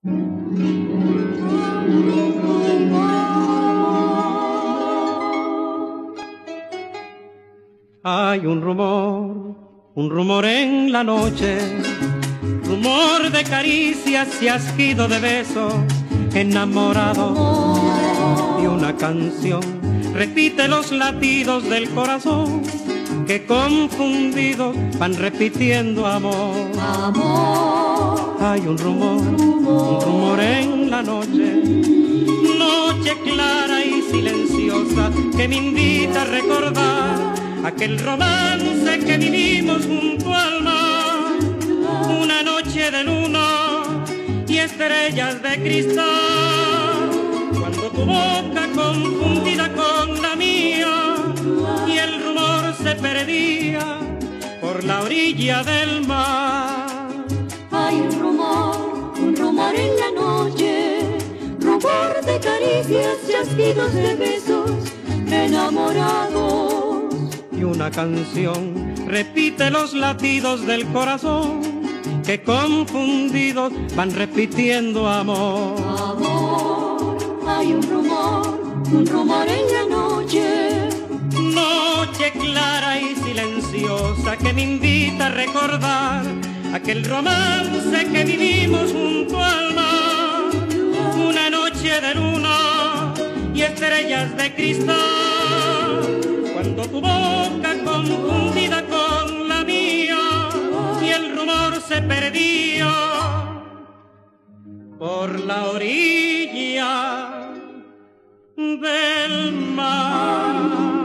Hay un rumor en la noche, rumor de caricias y asquido de besos, enamorado de una canción, repite los latidos del corazón, que confundidos van repitiendo amor. Hay un rumor en la noche, noche clara y silenciosa, que me invita a recordar aquel romance que vivimos junto al mar, una noche de luna y estrellas de cristal, cuando tu boca confundida con la mía y el rumor se perdía por la orilla del mar. Hay un rumor en la noche, rumor de caricias y asquidos de besos enamorados. Y una canción repite los latidos del corazón, que confundidos van repitiendo amor. Hay un rumor en la noche, noche clara y silenciosa, que me invita a recordar aquel romance que vivimos junto al mar, una noche de luna y estrellas de cristal, cuando tu boca confundida con la mía y el rumor se perdía por la orilla del mar.